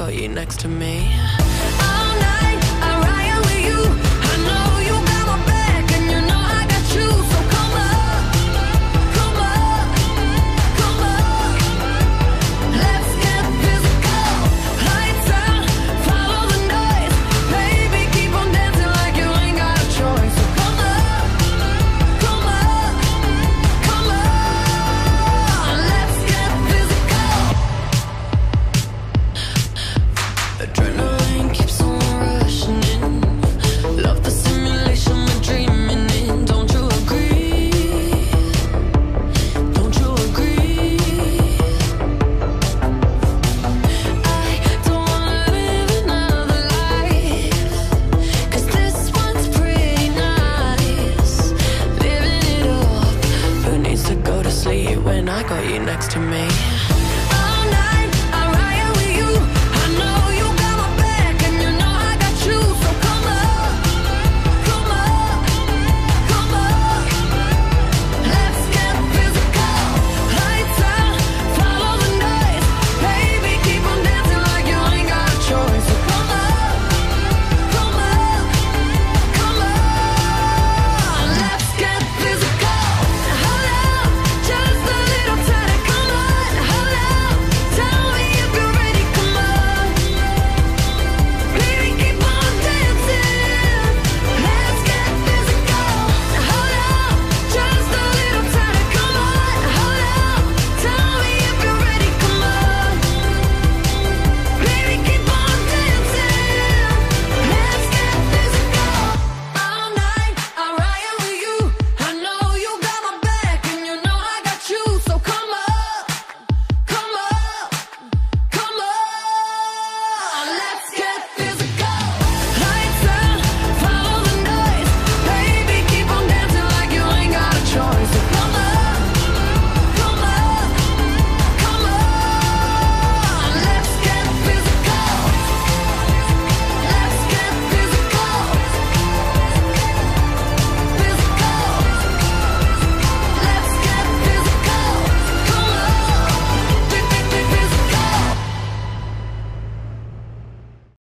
got you next to me. All night I ride with you. I know you got my back and you know I got you. So come on, come on, come on. Let's get physical. Lights out, follow the noise. Baby, keep on dancing like you ain't got a choice. So come on, come on, come on. Let's get physical. Adrenaline keeps on rushing in. Love the simulation we're dreaming in. Don't you agree? Don't you agree? I don't wanna live another life, 'cause this one's pretty nice. Living it up. Who needs to go to sleep when I got you next to me?